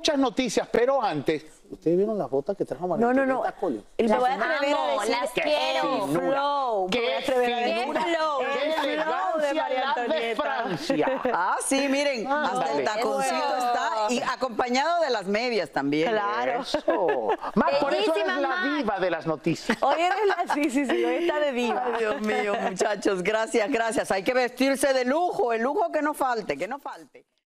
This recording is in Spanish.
muchas noticias, pero antes, ¿ustedes vieron las botas que trajo María? No. Y me voy a atrever a decir las quiero. el flow. Me voy a atrever a decir ¡Qué flow! el flow de María las de Antonieta. Francia. Ah, sí, miren, hasta el taconcito está y acompañado de las medias también. Claro. Eso. Mar, por eso Bellísima, eres la Mar. diva de las noticias. Hoy eres la... Sí, hoy está de diva. Ay, Dios mío, muchachos, gracias. Hay que vestirse de lujo, el lujo que no falte, que no falte.